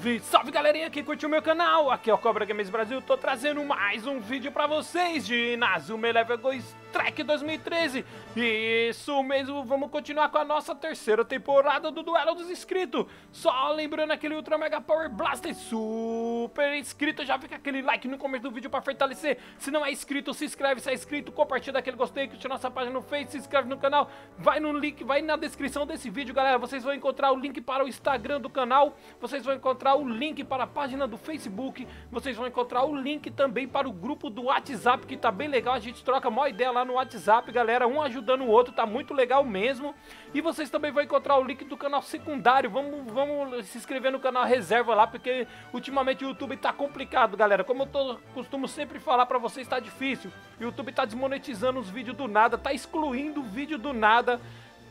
Salve, salve galerinha que curtiu o meu canal, aqui é o Cobra Games Brasil, tô trazendo mais um vídeo pra vocês de Inazuma Eleven Go Strike 2013. Isso mesmo, vamos continuar com a nossa terceira temporada do Duelo dos Inscritos. Só lembrando aquele Ultra Mega Power Blaster super inscrito, já fica aquele like no começo do vídeo pra fortalecer. Se não é inscrito, se inscreve, se é inscrito, compartilha aquele gostei, curte nossa página no Face, se inscreve no canal, vai no link, vai na descrição desse vídeo, galera, vocês vão encontrar o link para o Instagram do canal, vocês vão encontrar o link para a página do Facebook, vocês vão encontrar o link também para o grupo do WhatsApp, que tá bem legal, a gente troca uma ideia lá no WhatsApp, galera, um ajudando o outro, tá muito legal mesmo. E vocês também vão encontrar o link do canal secundário, vamos se inscrever no canal reserva lá, porque ultimamente o YouTube tá complicado, galera, como eu costumo sempre falar pra vocês, tá difícil, o YouTube tá desmonetizando os vídeos do nada, tá excluindo o vídeo do nada,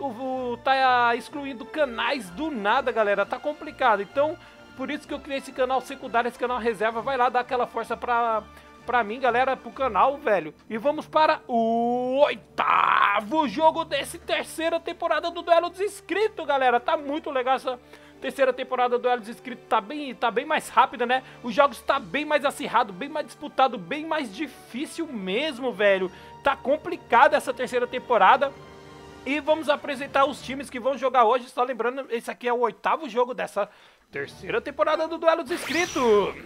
tá excluindo canais do nada, galera, tá complicado, então por isso que eu criei esse canal secundário, esse canal reserva, vai lá dar aquela força pra mim, galera, pro canal, velho. E vamos para o 8º jogo dessa terceira temporada do Duelo dos Inscritos, galera, tá muito legal essa terceira temporada do Duelo dos Inscritos, tá bem mais rápida, né? Os jogos tá bem mais acirrado, bem mais disputado, bem mais difícil mesmo, velho. Tá complicada essa terceira temporada. E vamos apresentar os times que vão jogar hoje. Só lembrando, esse aqui é o 8º jogo dessa terceira temporada do Duelo dos Inscritos.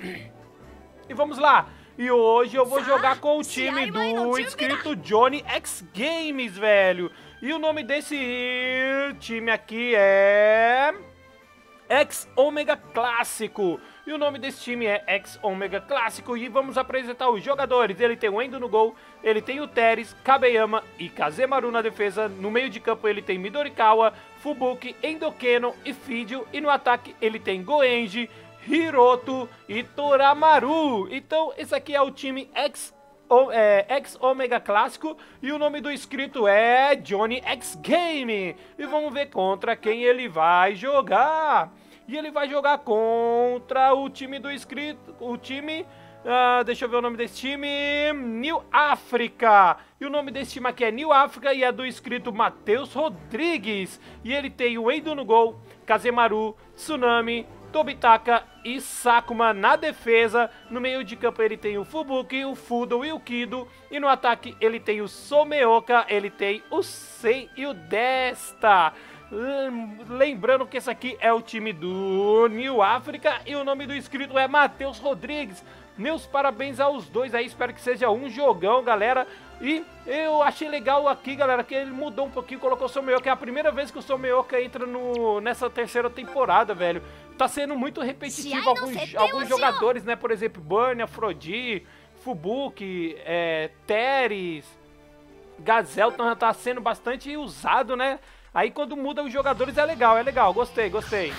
E vamos lá. E hoje eu vou jogar com o time do inscrito Johnny X Games, velho. E o nome desse time aqui é X Omega Clássico. E o nome desse time é X Omega Clássico. E vamos apresentar os jogadores. Ele tem o Endo no gol, ele tem o Teres, Kabeyama e Kazemaru na defesa. No meio de campo ele tem Midorikawa, Fubuki, Endokeno e Fidio. E no ataque ele tem Goenji, Hiroto e Toramaru. Então esse aqui é o time X Omega Clássico. E o nome do inscrito é Johnny X Game. E vamos ver contra quem ele vai jogar. E ele vai jogar contra o time do inscrito, o time, deixa eu ver o nome desse time, New África. E o nome desse time aqui é New África e é do inscrito Matheus Rodrigues. E ele tem o Endo no gol, Kazemaru, Tsunami, Tobitaka e Sakuma na defesa. No meio de campo ele tem o Fubuki, o Fudo e o Kido. E no ataque ele tem o Someoka, ele tem o Sei e o Desta. Lembrando que esse aqui é o time do New África e o nome do inscrito é Matheus Rodrigues. Meus parabéns aos dois aí, espero que seja um jogão, galera. E eu achei legal aqui, galera, que ele mudou um pouquinho, colocou o Someoka. É a primeira vez que o Someoka entra nessa terceira temporada, velho. Tá sendo muito repetitivo alguns jogadores, né? Por exemplo, Burn, Afrodite, Fubuki, Teres, Gazelton tá sendo bastante usado, né? Aí quando muda os jogadores é legal, gostei.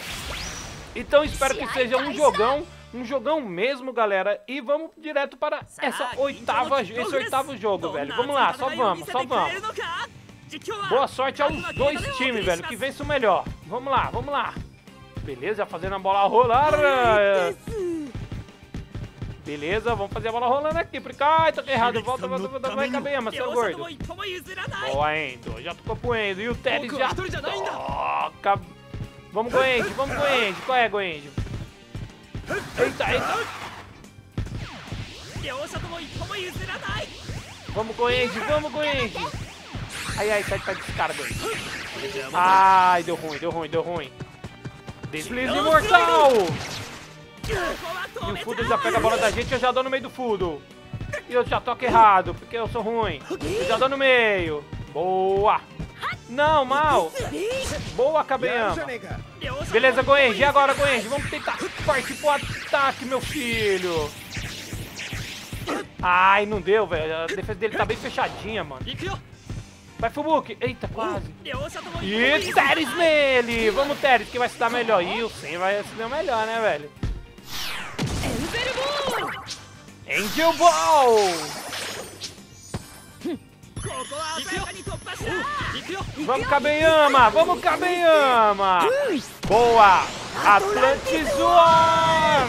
Então espero que seja um jogão mesmo, galera. E vamos direto para esse oitavo jogo, velho. Vamos lá, só vamos. Boa sorte aos dois times, velho, que vence o melhor. Vamos lá. Beleza, já fazendo a bola rolar. Beleza, vamos fazer a bola rolando aqui. Ai, tô errado. Volta, vai, Kabeyama, seu gordo. Boa, Endo. Já tocou pro Endo. E o Teres já toca. Vamos, Goenji. Qual é, Goenji? Eita. Vamos, Goenji. Ai, sai desse cara, Goenji. Ai, deu ruim. Deslize mortal. E o Fudo já pega a bola da gente e eu já dou no meio do Fudo. E eu já toco errado, porque eu sou ruim. Eu já dou no meio. Boa. Não, mal. Boa, Kabeyama. Beleza, Goenji. E agora, Goenji? Vamos tentar partir pro ataque, meu filho. Ai, não deu, velho. A defesa dele tá bem fechadinha, mano. Vai, Fubuki. Eita, quase. E Teres nele. Vamos, Teres, que vai se dar melhor. E o Sen vai se dar melhor, né, velho? Angel Ball! Vamos, Kabeyama! Boa! Atlantis War!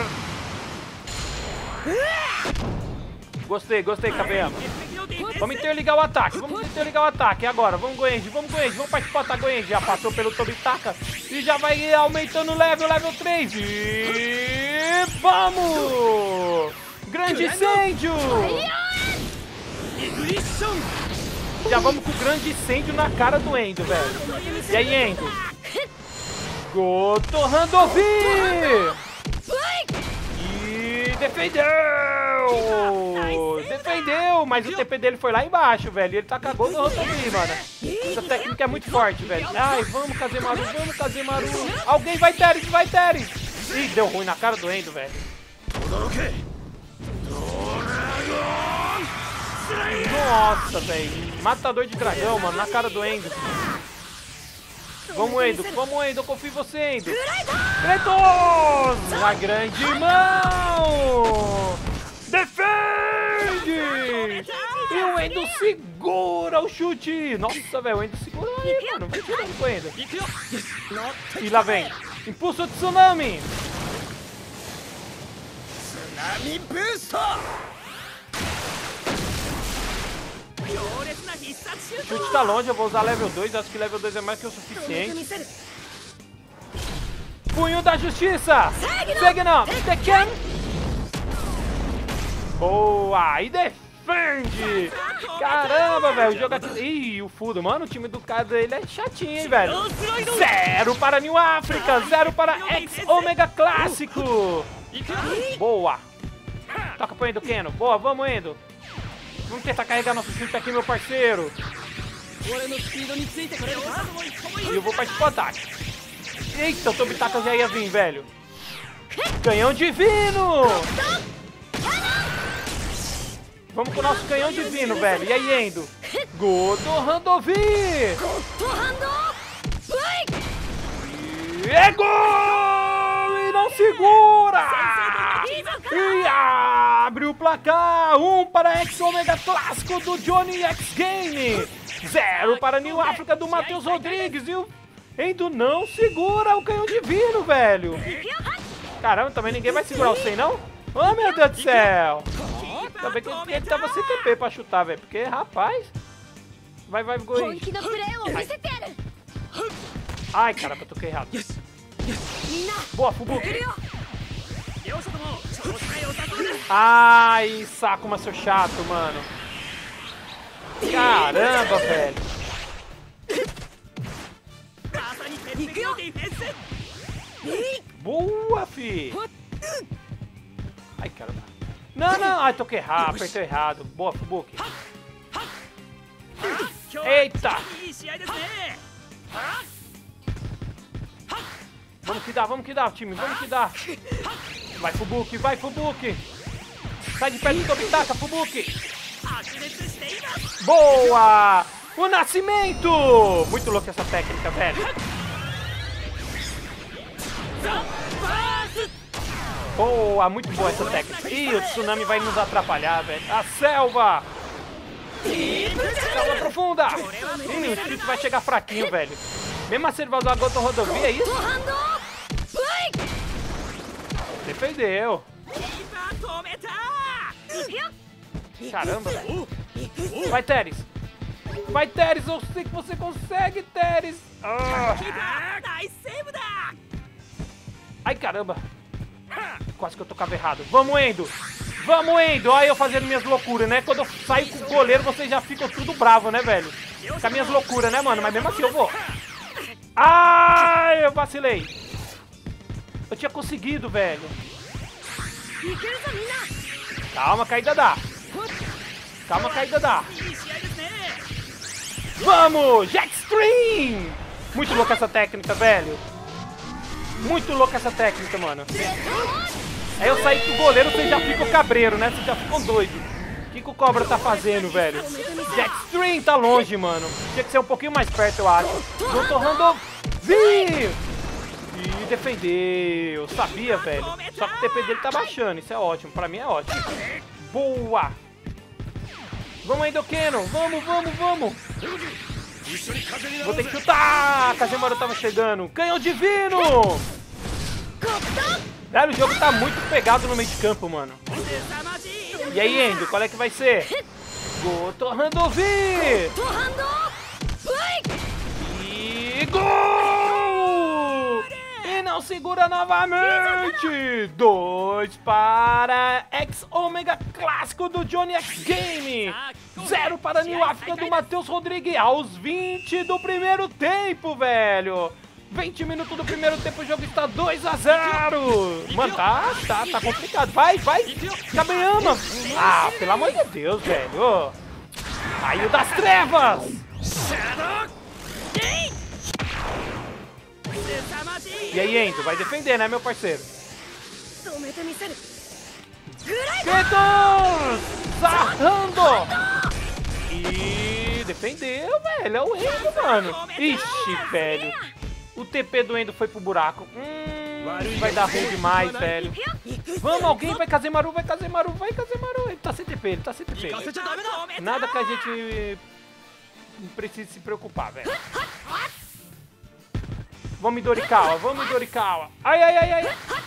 Gostei, Kabeyama. Vamos interligar o ataque, agora. Vamos, Goenji. Vamos participar, tá, Goenji. Já passou pelo Tobitaka e já vai aumentando o level 3. E Vamos! Grande incêndio! Já vamos com o grande incêndio na cara do Endo, velho. E aí, Endo? Goto Handovi! E defendeu! Defendeu! Mas o TP dele foi lá embaixo, velho. E ele tá cagando no Handovi, mano. Essa técnica é muito forte, velho. Ai, vamos, Kazemaru, vamos, Kazemaru. Alguém vai, Teres, vai, Teres! Ih, deu ruim na cara do Endo, velho. Nossa, velho. Matador de dragão, mano, na cara do Endo. Vamos, Endo, eu confio em você, Endo. Kratos! Na grande mão! Defende! E o Endo segura o chute. Nossa, velho, o Endo segurou aí, mano. Vai tirando com o Endo. E lá vem. Impulso de tsunami. Tsunami Boost! O chute tá longe, eu vou usar level 2. Acho que level 2 é mais que o suficiente. Punho da Justiça! Segno! Tekken! Boa! E defende! Caramba, velho! Joga... Ih, o Fudo, mano, o time do cara dele é chatinho, hein, velho? 0 para New África! 0 para X-Omega Clássico! Boa! Toca pro Endo, Keno. Boa, vamos, Endo. Vamos tentar carregar nosso chute aqui, meu parceiro. E eu vou partir pro ataque. Eita, o Tobitaka já ia vir, velho. Canhão divino! Vamos com o nosso canhão divino, velho. E aí, Endo? Goto Handovi! É gol! E não segura! E abre o placar! 1 para X-Omega Clássico do Johnny X Game! 0 para New África do Matheus Rodrigues! E o Endo não segura o canhão divino, velho! Caramba, também ninguém vai segurar o 100, não? Oh, meu Deus do céu! Também que ele tava sem TP pra chutar, velho. Porque, rapaz... Vai, gol aí. Ai, caraca, eu toquei errado. Boa, Fubuki. Ai, Sakuma, seu chato, mano. Caramba, velho. Boa, fi. Ai, caramba. Não. Ai, toquei errado, apertei errado. Boa, Fubuki. Eita. Vamos que dá, time. Vamos que dá. Vai, Fubuki. Sai de perto do Tobitaka, Fubuki. Boa! O nascimento! Muito louco essa técnica, velho. Boa, muito boa essa técnica. Ih, o tsunami vai nos atrapalhar, velho. A selva! Selva profunda! Ih, o espírito vai chegar fraquinho, velho. Mesmo assim ele vai usar a Goto Rodovia, é isso? Defendeu. Caramba, velho. Vai, Teres. Vai, Teres. Eu sei que você consegue, Teres. Ai, caramba. Quase que eu tocava errado. Vamos, Endo. Olha eu fazendo minhas loucuras, né? Quando eu saio com o goleiro, vocês já ficam tudo bravo, né, velho? Com as minhas loucuras, né, mano? Mas mesmo assim eu vou. Ai, eu vacilei. Eu tinha conseguido, velho. Calma, caída dá. Vamos! Jetstream! Muito louca essa técnica, velho. Muito louca essa técnica, mano. Aí eu saí com o goleiro, vocês já ficam cabreiro, né? Vocês já ficam doidos. O que o Cobra tá fazendo, velho? Jetstream tá longe, mano. Tinha que ser um pouquinho mais perto, eu acho. Goto Handovi! E defendeu. Sabia, velho. Só que o TP dele tá baixando. Isso é ótimo. Pra mim é ótimo. Boa! Vamos aí, Dokeno. Vamos. Vou ter que chutar. A Kazemaru tava chegando. Canhão divino! Velho, o jogo tá muito pegado no meio de campo, mano. E aí, Endo, qual é que vai ser? Goto Handovi! E gol! E não segura novamente. 2 para X-Omega clássico do Johnny X Game. 0 para New África do Matheus Rodrigues aos 20 do primeiro tempo, velho. 20 minutos do primeiro tempo, o jogo está 2-0. Mano, tá complicado. Vai, Kabeyama. Ah, pelo amor de Deus, velho. Raio das trevas. E aí, Endo, vai defender, né, meu parceiro? Kratos! Sarrando! E defendeu, velho. É o Endo, mano. Ixi, velho. O TP do Endo foi pro buraco. Vai dar ruim demais, velho. Vamos, alguém vai Kazemaru, vai Kazemaru. Ele tá sem TP, Nada que a gente não precise se preocupar, velho. Vamos Midorikawa, Ai.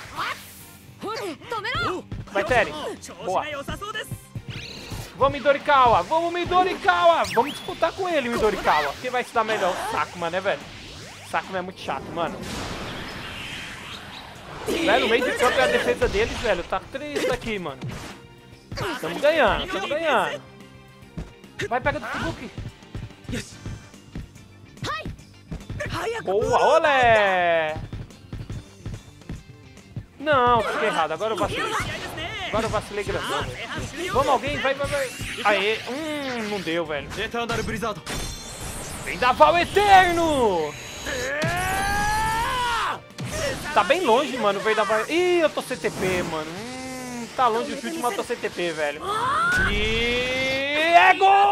Vai, Terry. Boa. Vamos Midorikawa. Vamos disputar com ele, Midorikawa. Quem vai se dar melhor? O Sakuma, né, velho? Sakuma é muito chato, mano. Velho, no meio de campo é a defesa deles, velho. Tá triste aqui, mano. Estamos ganhando. Vai, pega do Fubuki. Boa, olé! Não, fiquei errado. Agora eu vacilei grandão. Vamos, alguém, vai. Aê, não deu, velho. Vendaval Eterno! Tá bem longe, mano, o Vendaval. Ih, eu tô CTP, mano. Tá longe o chute, mas eu tô CTP, velho. E é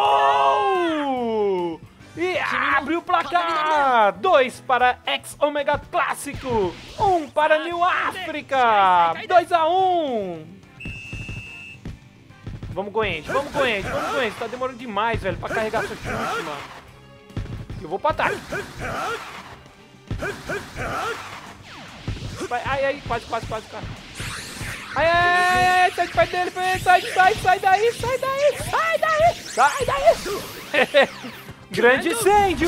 gol! E abre o placar! 2 para X-Omega Clássico, 1 para New África, 2-1. Vamos, Goenji, tá demorando demais, velho, pra carregar seu chute, mano. Eu vou pra ataque. Ai, quase. Ai, sai de perto dele, sai daí. Grande incêndio!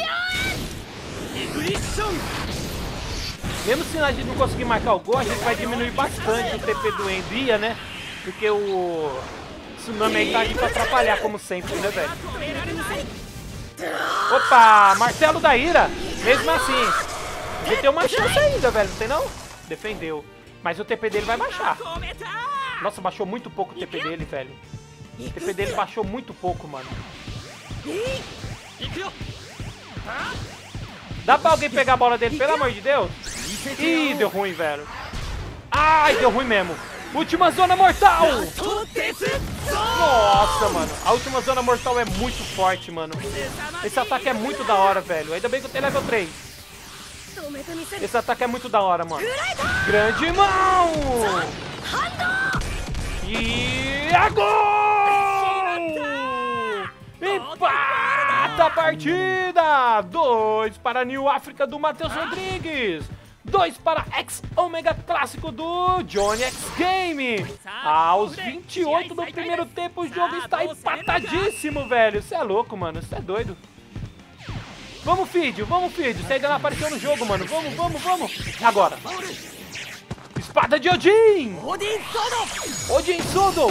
Mesmo se a gente não conseguir marcar o gol, a gente vai diminuir bastante o TP do Endo, né? Porque o Tsunami aí tá ali pra atrapalhar, como sempre, né, velho? Opa, Martelo da Ira. Mesmo assim, a gente tem uma chance ainda, velho, não tem não? Defendeu. Mas o TP dele vai baixar. Nossa, baixou muito pouco o TP dele, velho. O TP dele baixou muito pouco, mano. Dá pra alguém pegar a bola dele, pelo amor de Deus? Ih, deu ruim, velho. Ai, deu ruim mesmo. Última zona mortal! Nossa, mano. A última zona mortal é muito forte, mano. Esse ataque é muito da hora, velho. Ainda bem que eu tenho level 3. Esse ataque é muito da hora, mano. Grande mão! E é gol! Empata a partida! 2 para New África do Matheus Rodrigues. 2 para X-Omega Clássico do Johnny X Game. Aos 28 do primeiro tempo, o jogo está empatadíssimo, velho. Você é louco, mano. Você é doido. Vamos, Fídio. Você ainda não apareceu no jogo, mano. Vamos. Agora. Espada de Odin. Odin Sodo.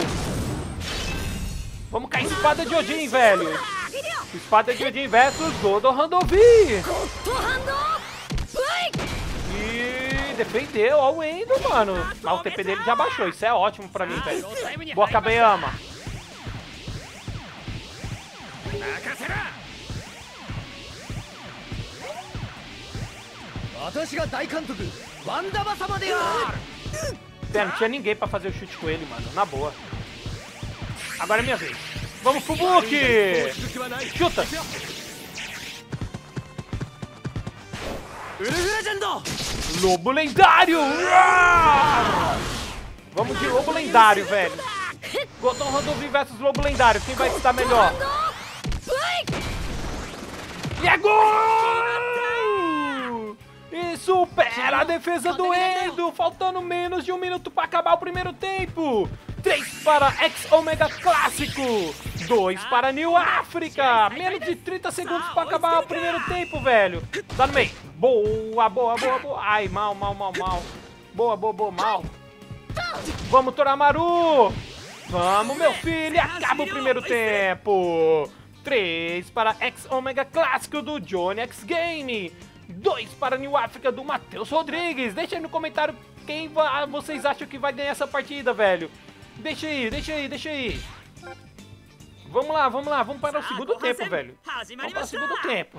Vamos cair espada de Odin, velho. Espada de Odin versus Godo Handovi. E defendeu, ó o Endo, mano. Mas o TP dele já baixou, isso é ótimo pra mim, velho. Boa, Kabeyama. Não tinha ninguém pra fazer o chute com ele, mano. Na boa. Agora é minha vez. Vamos, Fubuki! Chuta! Lobo lendário! Vamos de lobo lendário, velho. Goton Handovi versus lobo lendário. Quem vai estar melhor? E é gol! E supera a defesa do Endo. Faltando menos de 1 minuto para acabar o primeiro tempo. 3 para X Omega Clássico. 2 para New África. Menos de 30 segundos para acabar o primeiro tempo, velho. Dá no meio. Boa, boa, boa, boa. Ai, mal, mal, mal, mal. Boa, boa, boa, mal. Vamos, Toramaru. Vamos, meu filho. Acaba o primeiro tempo. 3 para X Omega Clássico do Johnny X Game. 2 para New África do Matheus Rodrigues. Deixa aí no comentário quem vocês acham que vai ganhar essa partida, velho. Deixa aí, deixa aí, deixa aí. Vamos lá, vamos lá. Vamos para o segundo tempo, velho. Vamos para o segundo tempo.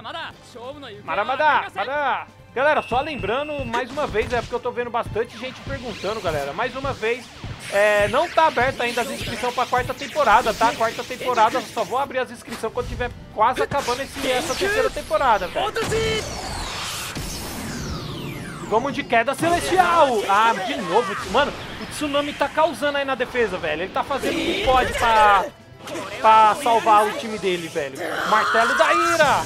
Mara. Galera, só lembrando, mais uma vez, é porque eu tô vendo bastante gente perguntando, galera. Mais uma vez, não tá aberta ainda as inscrições pra quarta temporada, tá? Quarta temporada, só vou abrir as inscrições quando tiver quase acabando essa terceira temporada, velho. Vamos de queda celestial. Ah, de novo. Mano, o Tsunami tá causando aí na defesa, velho. Ele tá fazendo o que pode pra salvar o time dele, velho. Martelo da Ira.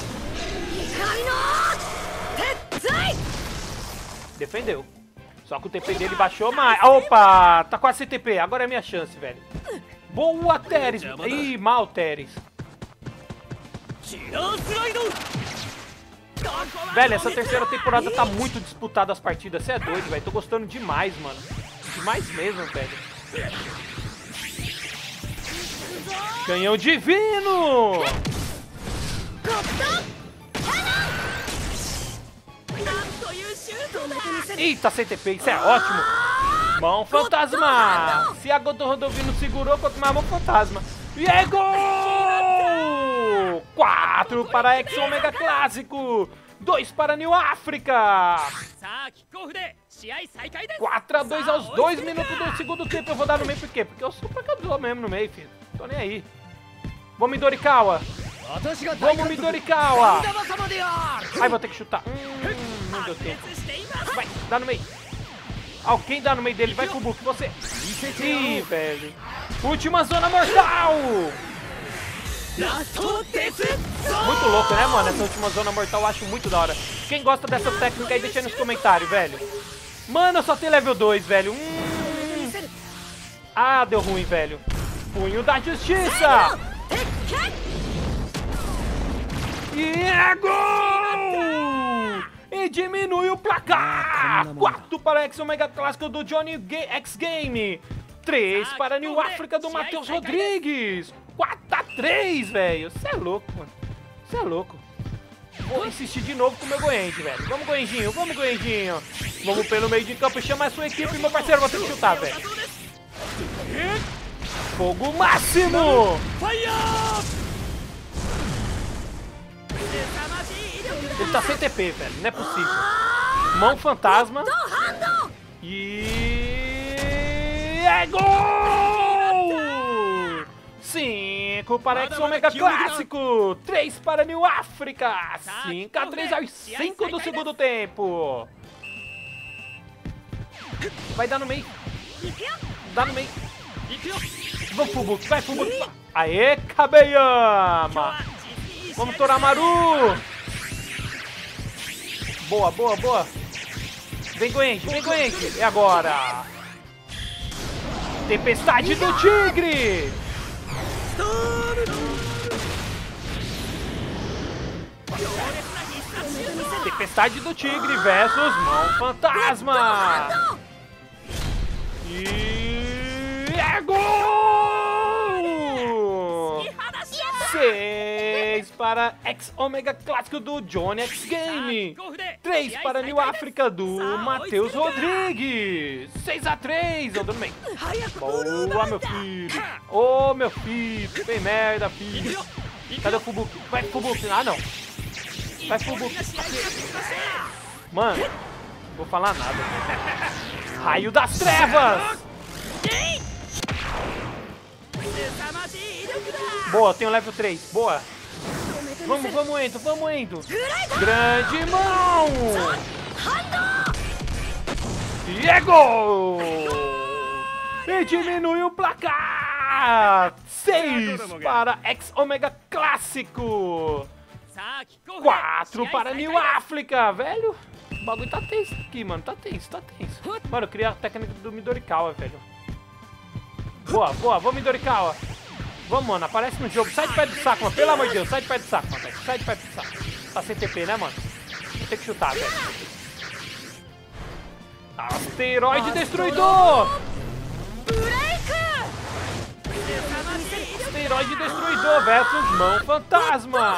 Defendeu. Só que o TP dele baixou mais. Opa, tá quase sem TP. Agora é minha chance, velho. Boa, Teres. Ih, mal, Teres. Velho, essa terceira temporada tá muito disputada as partidas. Você é doido, velho. Tô gostando demais, mano. Demais mesmo, velho. Canhão divino! Eita, CTP, isso é ótimo! Mão fantasma! Se a Godorrodovino segurou, quanto mais mão fantasma. E é gol! 4 para X Omega Clássico! 2 para New África! 4-2 aos 2 minutos do segundo tempo. Eu vou dar no meio por quê? Porque eu sou marcador mesmo no meio, filho. Tô nem aí. Vamos, Midorikawa! Vamos, Midorikawa! Ai, vou ter que chutar. Não deu tempo. Vai, dá no meio. Alguém dá no meio dele. Vai, Fubuki, você. Ih, velho. Última zona mortal! Muito louco, né, mano? Essa última zona mortal eu acho muito da hora. Quem gosta dessa técnica aí, deixa aí nos comentários, velho. Mano, eu só tenho level 2, velho. Ah, deu ruim, velho. Punho da Justiça! E é gol! E diminui o placar! 4 para X Omega Clássico do Johnny X Game. 3 para New África do Matheus Rodrigues. 4-3, velho. Você é louco, mano. Você é louco. Vou insistir de novo com o meu Goenji, velho. Vamos, Goenjinho. Vamos, Goenjinho. Vamos pelo meio de campo e chamar a sua equipe. Meu parceiro, vou ter que chutar, velho. Fogo máximo! Ele tá sem TP, velho. Não é possível. Mão fantasma. E... é gol! 5 para X Omega Clássico. 3 para New África. 5-3 aos 5 do segundo tempo. Vai dar no meio. Dá no meio. Vamos, Fubuki. Vai, Fubuki. Aê, Kabeyama. Vamos, Toramaru. Boa, boa, boa. Vem, Goenji. Vem, Goenji. E agora? Tempestade do Tigre. Tempestade do Tigre versus Mão Fantasma. E é gol! 6 para X Omega Clássico do Johnny X Game. 3 para New África do Matheus Rodrigues. 6-3. Eu dou no meio. Boa, meu filho. Ô, meu filho. Bem merda, filho. Cadê o Fubuki? Vai, Fubuki. Ah, não. Vai, Fubuki. Mano, não vou falar nada. Raio das Trevas. Boa, tenho level 3. Boa. Vamos, vamos, Endo. Vamos, Endo. Grande mão. E é gol. E diminui o placar. 6 para X Omega Clássico. 4 para New África. Velho, o bagulho tá tenso aqui, mano. Tá tenso, tá tenso. Mano, eu queria a técnica do Midorikawa, velho. Boa, boa. Vamos, Midorikawa. Vamos, mano. Aparece no jogo. Sai de perto do saco, mano. Pelo amor de Deus. Sai de perto do saco, mano. Sai de perto do saco. Tá sem TP, né, mano? Vou ter que chutar, velho. Asteroide Destruidor! Asteroide Destruidor versus Mão Fantasma!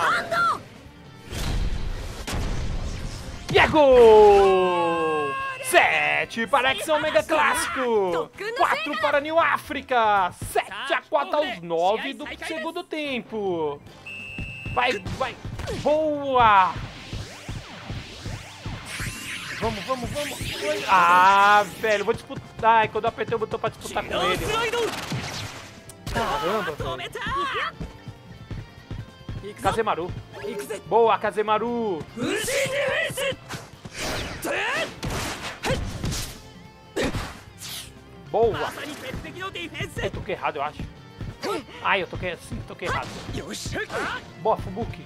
E é gol! 7 para Exxon Mega Clássico! 4 para New África! 7-4 aos 9 do segundo tempo! Vai, vai! Boa! Vamos, vamos, vamos! Ah, velho, vou disputar. Ai, quando eu apertei o botão pra disputar com ele. Caramba, velho. Kazemaru. Boa, Kazemaru. Boa. Eu toquei errado, eu acho. Ai, eu toquei assim, toquei errado. Boa, Fubuki.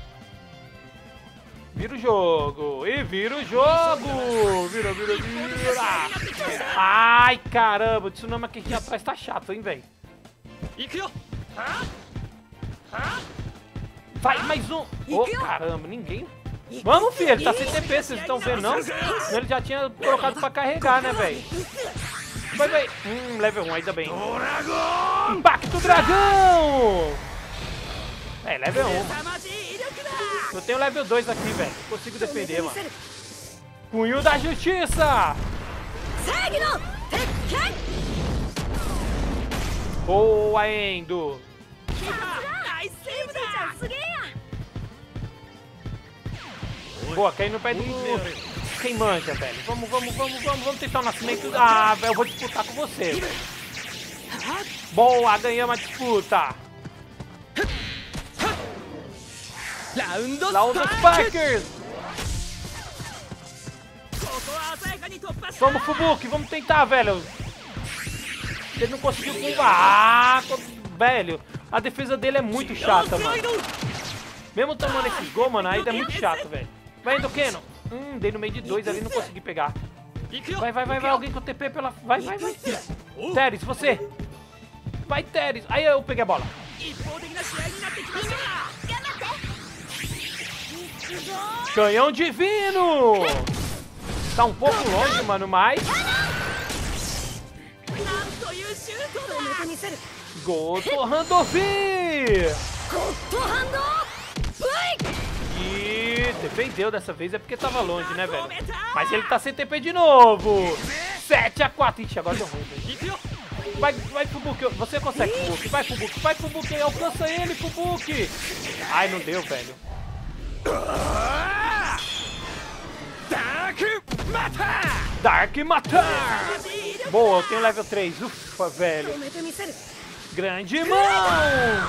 Vira o jogo. E vira o jogo. Vira, vira, vira. Ai, caramba. O Tsunami aqui atrás tá chato, hein, velho. Vai, mais um. Ô, caramba, ninguém. Vamos, filho, ele tá sem TP, vocês estão vendo, não? Ele já tinha colocado pra carregar, né, velho? Vai, vai. Level 1, ainda bem. Impacto Dragão! É, level 1. Eu tenho level 2 aqui, velho. Consigo defender, mano. Punho da Justiça! Boa, Endo! Boa, caindo no pé do... Quem manja, velho? Vamos, vamos, vamos, vamos, vamos tentar o nascimento. Ah, velho, eu vou disputar com você, velho. Boa, ganhamos a disputa. Round Spikers. Vamos, Fubuki, vamos tentar, velho. Ele não conseguiu curvar. Velho, a defesa dele é muito chata, mano. Mesmo tomando esses gols, mano, ainda é muito chato, velho. Vai, Endokeno. Dei no meio de 2 ali, não consegui pegar. Vai, vai, vai, vai. Alguém com o TP pela... Vai, vai, vai. Teres, você. Vai, Teres. Aí eu peguei a bola. Canhão Divino. Tá um pouco longe, mano, mas... Goto Handovi. E defendeu dessa vez, é porque tava longe, né, velho? Mas ele tá sem TP de novo. 7-4. Ixi, agora deu ruim, velho. Vai, vai, Fubuki. Você consegue, Fubuki. Vai, Fubuki. Vai, Fubuki. Alcança ele, Fubuki. Ai, não deu, velho. Dark Matar. Boa, eu tenho level 3. Ufa, velho. Grande mão.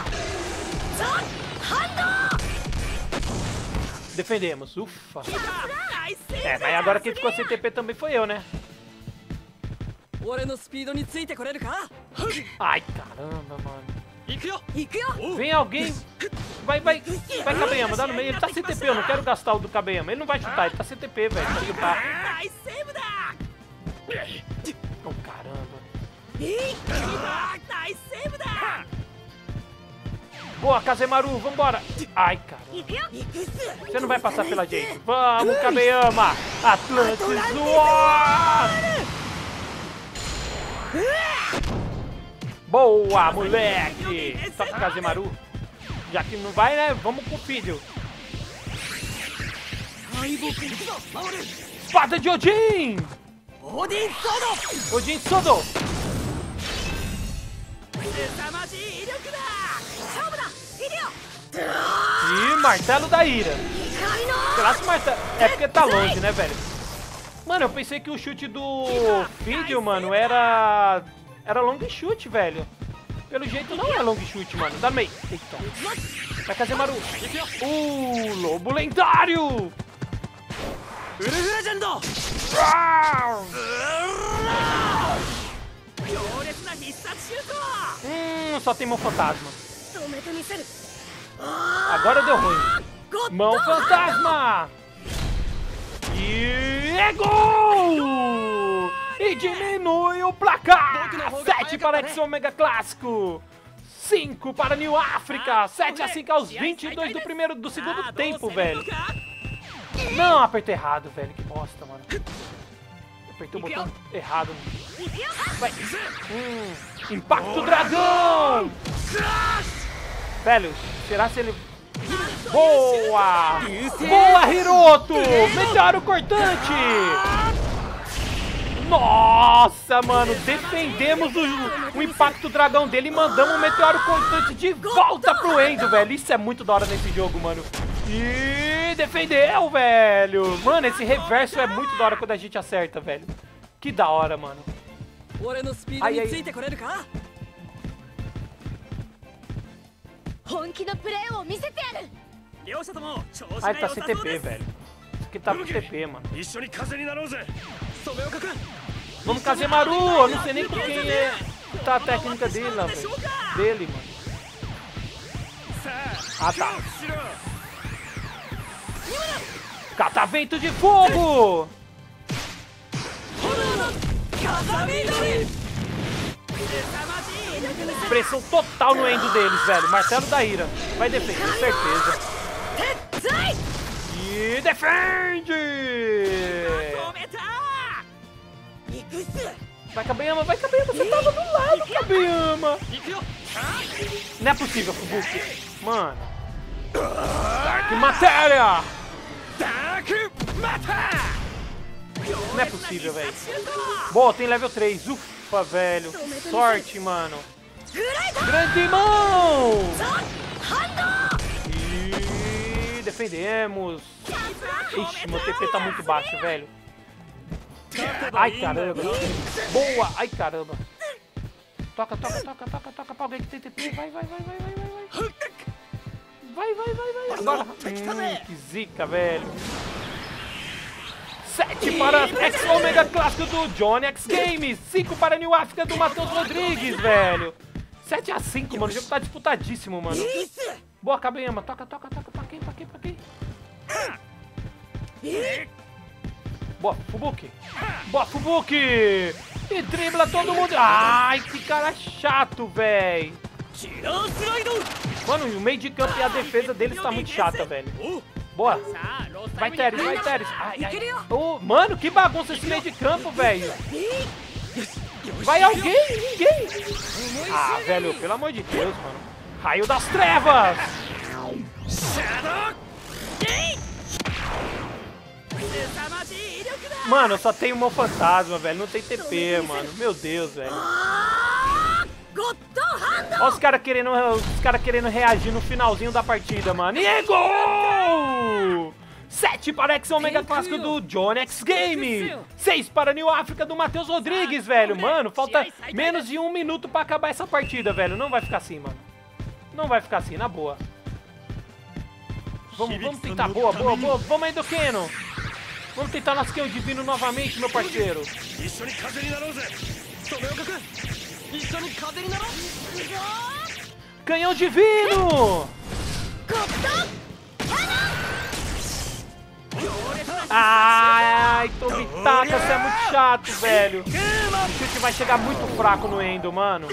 Defendemos, ufa. É, mas agora quem ficou sem TP também foi eu, né? Ai, caramba, mano. Vem alguém. Vai, vai. Vai, Kabeyama, dá no meio. Ele tá sem TP, eu não quero gastar o do Kabeyama. Ele não vai chutar, ele tá sem TP, velho. Pra chutar. Oh, caramba. Boa, Kazemaru, vambora. Ai, caramba. Você não vai passar pela gente. Vamos, Kabeyama. Atlantis War. Boa, moleque. Toca o Kazemaru. Já que não vai, né? Vamos com o filho. Espada de Odin. Odin Sodo. E martelo da ira. Será que martelo... É porque tá longe, né, velho? Mano, eu pensei que o chute do Fidio, mano, era long chute, velho. Pelo jeito não é long chute, mano. Dá no meio. Eita. Vai, Kazemaru. Lobo lendário. Só tem mão fantasma. Agora deu ruim. Mão fantasma. E é gol! e diminui o placar. 7 para X Omega Clássico. 5 para New África. 7-5 aos 22 do segundo tempo, velho. Não, apertei errado, velho. Que bosta, mano. Apertei o botão errado. Vai. Impacto Dragão. Velho, será se ele... Boa! Boa, Hiroto! Meteoro Cortante! Nossa, mano, defendemos o Impacto Dragão dele e mandamos o Meteoro Cortante de volta pro Endo, velho. Isso é muito da hora nesse jogo, mano. E defendeu, velho. Mano, esse reverso é muito da hora quando a gente acerta, velho. Que da hora, mano. Ai, ai. Ai, tá sem TP, velho. Isso aqui tá com TP, mano. Vamos Kazemaru! Eu não sei nem com quem é tá a técnica dele lá, velho. Dele, mano. Ah, tá. Catavento de fogo! Pressão total no endo deles, velho. Martelo da Ira. Vai defender, certeza. E defende! Vai, Kabeyama, vai, Kabeyama. Você tava do lado, Kabeyama. Não é possível, Fubuki. Mano. Dark Matéria! Não é possível, velho. Boa, tem level 3. Ufa, velho. Sorte, mano. Grande mão! E defendemos. Ixi, meu TP tá muito baixo, velho. Ai, caramba. Boa. Ai, caramba. Toca pra alguém que tem TP. Vai. Vai. Agora. Que zica, velho. 7 para X Omega Clássico do Johnny X Games. 5 para New África do Matheus Rodrigues, velho. 7-5, mano. O jogo tá disputadíssimo, mano. Boa, Kabeyama. Toca. Pra quem? Boa, Fubuki. E dribla todo mundo. Ai, que cara chato, velho. Mano, o meio de campo e a defesa deles tá muito chata, velho. Boa. Vai, Teres. Ai. Oh, mano, que bagunça esse meio de campo, velho. Vai alguém? Ninguém. Ah, velho, pelo amor de Deus, mano. Raio das Trevas. Mano, eu só tenho um fantasma, velho. Não tem TP, mano. Meu Deus, velho. Olha os caras querendo reagir no finalzinho da partida, mano. E é gol! 7 para X Omega Clássico do Johnny X Game. 6 para New África do Matheus Rodrigues, velho. Mano, falta menos de 1 minuto pra acabar essa partida, velho. Não vai ficar assim, mano. Não vai ficar assim, na boa. Vamos tentar. Boa. Vamos aí do Keno. Vamos tentar nosso Canhão Divino novamente, meu parceiro. Canhão Divino! Ai, Tobitaka, você é muito chato, velho. O chute vai chegar muito fraco no Endo, mano.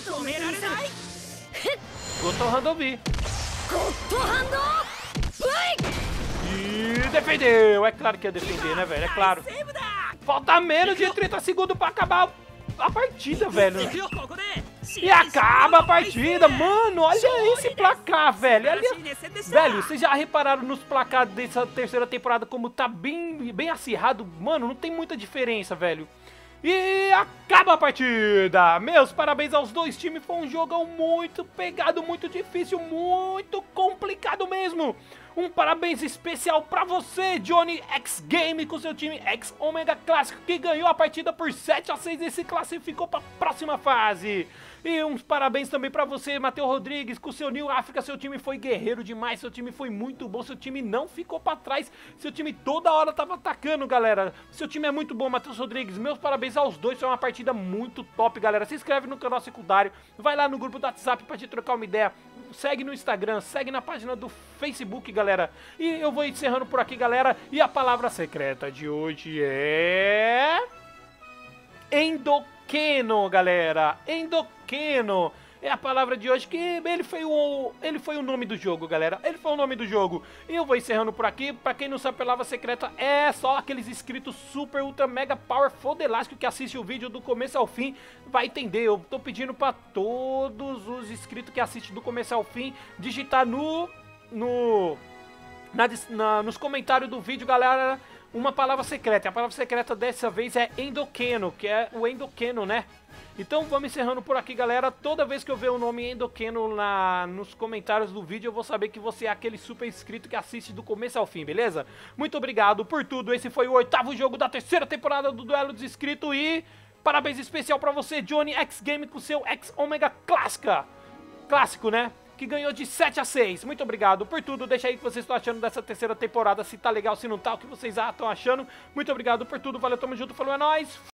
Gotou Randobi. E defendeu. É claro que ia defender, né, velho? É claro. Falta menos de 30 segundos pra acabar a partida, velho. E acaba a partida. Mano, olha esse placar, velho. Velho, vocês já repararam nos placares dessa terceira temporada como tá bem acirrado? Mano, não tem muita diferença, velho. E acaba a partida. Meus parabéns aos dois times. Foi um jogo muito pegado, muito difícil, muito complicado mesmo. Um parabéns especial pra você, Johnny X Game, com seu time X Omega Clássico, que ganhou a partida por 7-6 e se classificou pra próxima fase. E uns parabéns também pra você, Matheus Rodrigues, com seu New África. Seu time foi guerreiro demais, seu time foi muito bom, seu time não ficou pra trás, seu time toda hora tava atacando, galera. Seu time é muito bom, Matheus Rodrigues. Meus parabéns aos dois, foi uma partida muito top, galera. Se inscreve no canal secundário, vai lá no grupo do WhatsApp pra te trocar uma ideia. Segue no Instagram, segue na página do Facebook, galera. E eu vou encerrando por aqui, galera. E a palavra secreta de hoje é... Endoqueno, galera. Endoqueno é a palavra de hoje, que ele foi o nome do jogo, galera. Ele foi o nome do jogo. E eu vou encerrando por aqui. Pra quem não sabe, palavra secreta é só aqueles inscritos super, ultra, mega, power, fodelástico que assiste o vídeo do começo ao fim. Vai entender. Eu tô pedindo pra todos os inscritos que assistem do começo ao fim digitar nos comentários do vídeo, galera, uma palavra secreta. A palavra secreta dessa vez é endoqueno, que é o endoqueno, né? Então vamos encerrando por aqui, galera. Toda vez que eu ver o nome endoqueno nos comentários do vídeo, eu vou saber que você é aquele super inscrito que assiste do começo ao fim, beleza? Muito obrigado por tudo. Esse foi o 8º jogo da 3ª temporada do Duelo dos Inscritos. E parabéns especial pra você, Johnny X Game, com seu X Omega clássico, né? Que ganhou de 7-6. Muito obrigado por tudo. Deixa aí o que vocês estão achando dessa 3ª temporada, se tá legal, se não tá, o que vocês estão achando. Muito obrigado por tudo. Valeu, tamo junto, falou, é nóis.